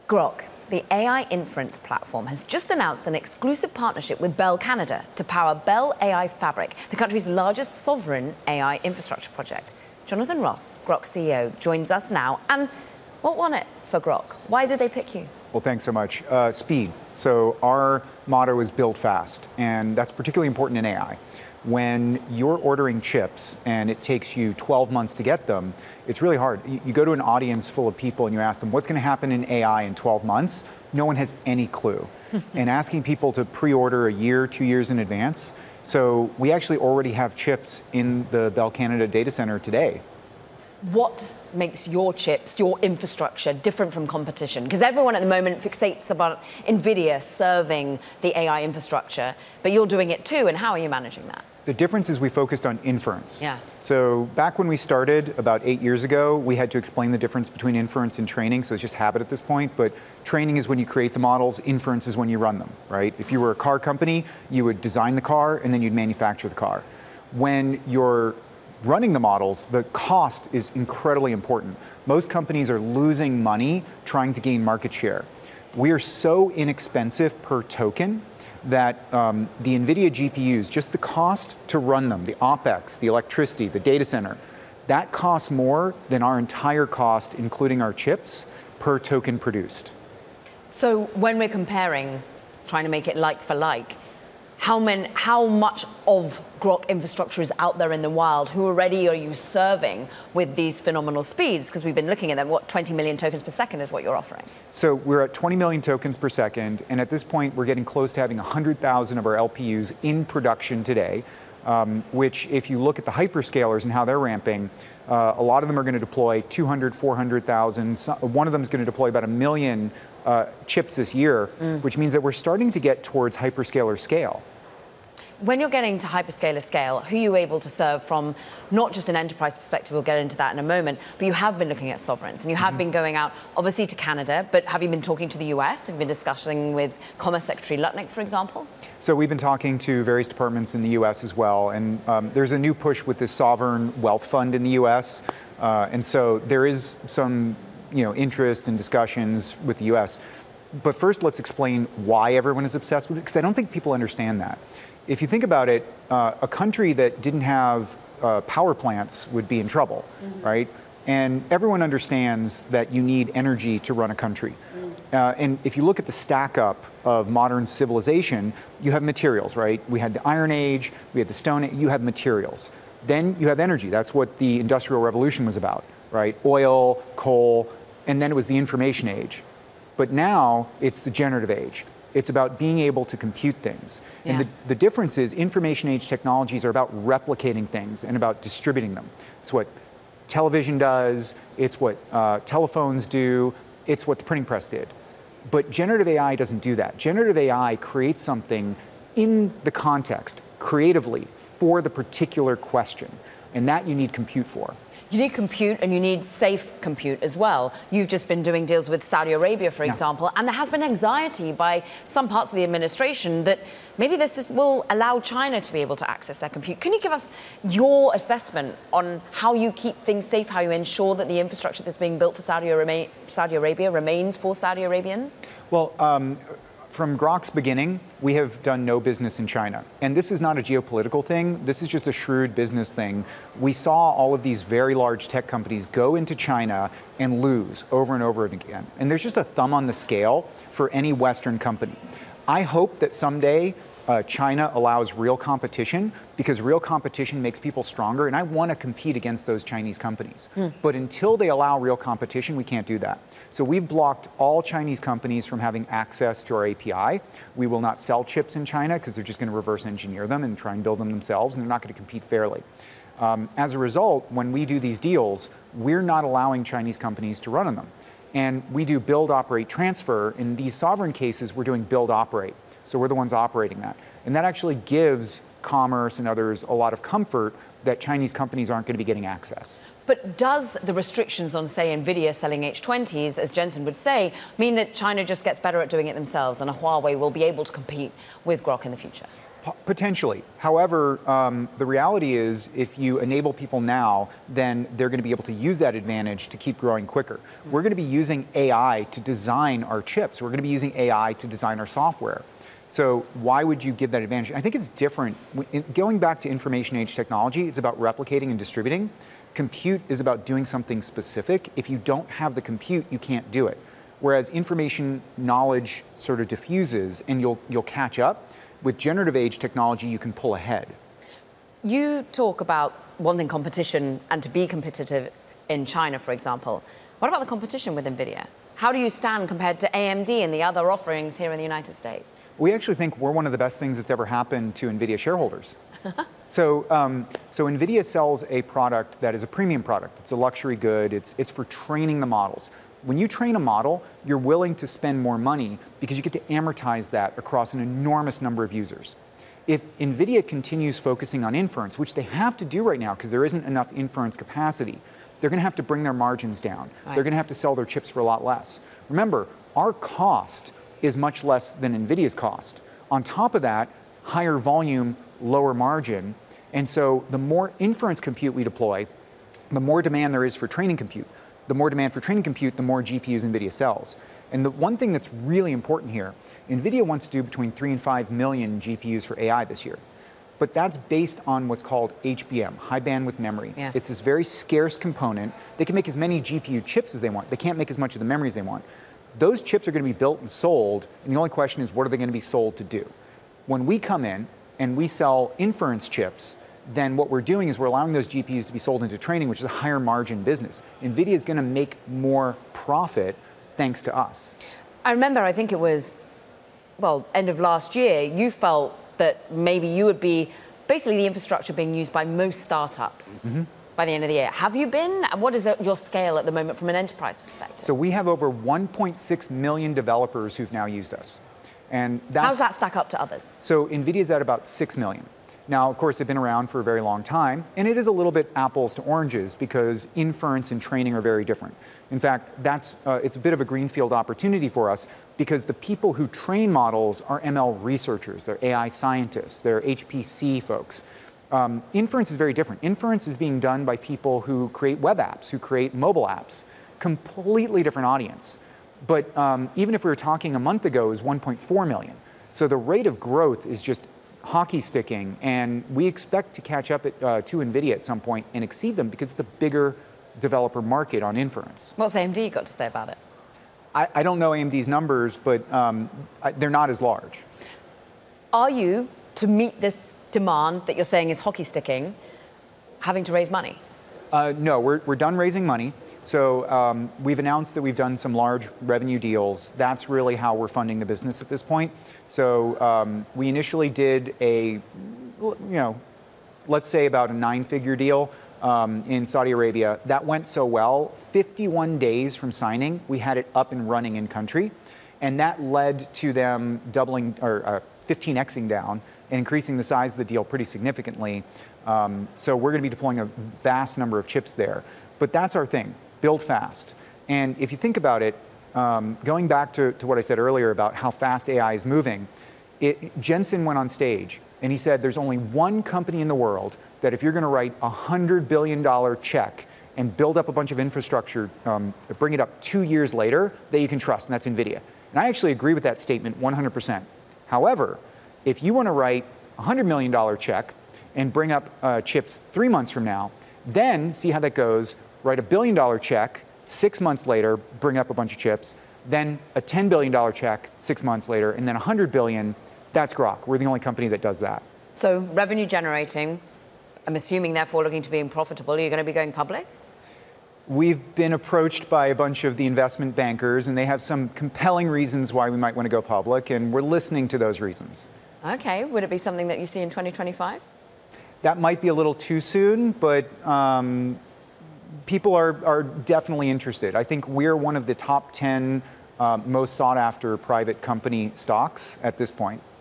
Groq, the AI inference platform, has just announced an exclusive partnership with Bell Canada to power Bell AI Fabric, the country's largest sovereign AI infrastructure project. Jonathan Ross, Groq CEO, joins us now. And what won it for Groq? Why did they pick you? Well, thanks so much. Speed. So our motto is build fast, and that's particularly important in AI. When you're ordering chips and it takes you 12 months to get them, it's really hard. You go to an audience full of people and you ask them, what's going to happen in AI in 12 months? No one has any clue. And asking people to pre-order a year, 2 years in advance. So we actually already have chips in the Bell Canada data center today. What makes your chips, your infrastructure, different from competition? Because everyone at the moment fixates about Nvidia serving the AI infrastructure, but you're doing it too, and how are you managing that? The difference is we focused on inference. Yeah. So back when we started about 8 years ago, we had to explain the difference between inference and training, so it's just habit at this point, but training is when you create the models, inference is when you run them, right? If you were a car company, you would design the car and then you'd manufacture the car. When you're running the models, the cost is incredibly important. Most companies are losing money trying to gain market share. We are so inexpensive per token that the Nvidia GPUs, just the cost to run them, the OpEx, the electricity, the data center, that costs more than our entire cost, including our chips, per token produced. So when we're comparing, trying to make it like for like, how much of Groq infrastructure is out there in the wild? Who already are you serving with these phenomenal speeds? Because we've been looking at them, what, 20 million tokens per second is what you're offering? So we're at 20 million tokens per second, and at this point, we're getting close to having 100,000 of our LPUs in production today, which if you look at the hyperscalers and how they're ramping, a lot of them are going to deploy 200, 400,000. One of them is going to deploy about 1 million chips this year, which means that we're starting to get towards hyperscaler scale. When you're getting to hyperscaler scale, who are you able to serve from not just an enterprise perspective, we'll get into that in a moment, but you have been looking at sovereigns and you have been going out, obviously, to Canada, but have you been talking to the US? Have you been discussing with Commerce Secretary Ludlow, for example? So we've been talking to various departments in the US as well, and there's a new push with the sovereign wealth fund in the US, and so there is some interest and discussions with the US. But first, let's explain why everyone is obsessed with it, because I don't think people understand that. If you think about it, a country that didn't have power plants would be in trouble, right? And everyone understands that you need energy to run a country. And if you look at the stack up of modern civilization, you have materials, right? We had the Iron Age, we had the Stone Age, you have materials. Then you have energy. That's what the Industrial Revolution was about, right? Oil, coal, and then it was the information age. But now it's the generative age. It's about being able to compute things. Yeah. And the difference is information age technologies are about replicating things and about distributing them. It's what television does, it's what telephones do, it's what the printing press did. But generative AI doesn't do that. Generative AI creates something in the context, creatively, for the particular question. And that you need compute for. You need compute and you need safe compute as well. You've just been doing deals with Saudi Arabia, for example, and there has been anxiety by some parts of the administration that maybe this will allow China to be able to access their compute. Can you give us your assessment on how you keep things safe, how you ensure that the infrastructure that's being built for Saudi Arabia remains for Saudi Arabians? Well, from Groq's beginning, we have done no business in China. And this is not a geopolitical thing. This is just a shrewd business thing. We saw all of these very large tech companies go into China and lose over and over again. And there's just a thumb on the scale for any Western company. I hope that someday China allows real competition, because real competition makes people stronger, and I want to compete against those Chinese companies. But until they allow real competition, we can't do that. So we've blocked all Chinese companies from having access to our API. We will not sell chips in China because they're just going to reverse engineer them and try and build them themselves, and they're not going to compete fairly. As a result, when we do these deals, we're not allowing Chinese companies to run on them. And we do build, operate, transfer. In these sovereign cases, we're doing build, operate. So we're the ones operating that. And that actually gives commerce and others a lot of comfort that Chinese companies aren't going to be getting access. But does the restrictions on, say, Nvidia selling H20s, as Jensen would say, mean that China just gets better at doing it themselves and Huawei will be able to compete with Groq in the future? Potentially. However, the reality is if you enable people now, then they're going to be able to use that advantage to keep growing quicker. We're going to be using AI to design our chips. We're going to be using AI to design our software. So why would you give that advantage? I think it's different. Going back to information age technology, it's about replicating and distributing. Compute is about doing something specific. If you don't have the compute, you can't do it. Whereas information knowledge sort of diffuses and you'll catch up. With generative age technology, you can pull ahead. You talk about wanting competition and to be competitive in China, for example. What about the competition with Nvidia? How do you stand compared to AMD and the other offerings here in the United States? We actually think we're one of the best things that's ever happened to Nvidia shareholders. So Nvidia sells a product that is a premium product. It's a luxury good. It's for training the models. When you train a model, you're willing to spend more money because you get to amortize that across an enormous number of users. If Nvidia continues focusing on inference, which they have to do right now because there isn't enough inference capacity, they're going to have to bring their margins down. Right. They're going to have to sell their chips for a lot less. Remember, our cost is much less than Nvidia's cost. On top of that, higher volume, lower margin. And so the more inference compute we deploy, the more demand there is for training compute. The more demand for training compute, the more GPUs NVIDIA sells. And the one thing that's really important here, NVIDIA wants to do between 3 and 5 million GPUs for AI this year. But that's based on what's called HBM, high bandwidth memory. Yes. It's this very scarce component. They can make as many GPU chips as they want. They can't make as much of the memory as they want. Those chips are going to be built and sold, and the only question is, what are they going to be sold to do? When we come in and we sell inference chips, then what we're doing is we're allowing those GPUs to be sold into training, which is a higher margin business. NVIDIA is going to make more profit thanks to us. I remember, I think it was, well, end of last year, you felt that maybe you would be basically the infrastructure being used by most startups by the end of the year. Have you been? What is your scale at the moment from an enterprise perspective? So we have over 1.6 million developers who've now used us. And how does that stack up to others? So NVIDIA's at about 6 million. Now, of course, they've been around for a very long time, and it is a little bit apples to oranges because inference and training are very different. In fact, it's a bit of a greenfield opportunity for us because the people who train models are ML researchers, they're AI scientists, they're HPC folks. Inference is very different. Inference is being done by people who create web apps, who create mobile apps, completely different audience. But even if we were talking a month ago, it was 1.4 million. So the rate of growth is just hockey sticking, and we expect to catch up to NVIDIA at some point and exceed them because it's the bigger developer market on inference. What's AMD got to say about it? I don't know AMD's numbers, but they're not as large. Are you, to meet this demand that you're saying is hockey sticking, having to raise money? No, we're done raising money. So we've announced that we've done some large revenue deals. That's really how we're funding the business at this point. So we initially did let's say about a 9-figure deal in Saudi Arabia. That went so well, 51 days from signing, we had it up and running in country. And that led to them doubling or 15xing down and increasing the size of the deal pretty significantly. So we're going to be deploying a vast number of chips there. But that's our thing. Build fast. And if you think about it, going back to what I said earlier about how fast AI is moving, Jensen went on stage and he said there's only one company in the world that if you're going to write a $100 billion check and build up a bunch of infrastructure, bring it up 2 years later, that you can trust, and that's Nvidia. And I actually agree with that statement 100%. However, if you want to write a $100 million check and bring up chips 3 months from now, then see how that goes. Write a $1 billion check, 6 months later, bring up a bunch of chips, then a $10 billion check 6 months later, and then $100 billion, that's Groq. We're the only company that does that. So revenue generating, I'm assuming therefore looking to being profitable. Are you going to be going public? We've been approached by a bunch of the investment bankers, and they have some compelling reasons why we might want to go public, and we're listening to those reasons. Okay, would it be something that you see in 2025? That might be a little too soon, but people are definitely interested. I think we're one of the top 10 most sought after private company stocks at this point.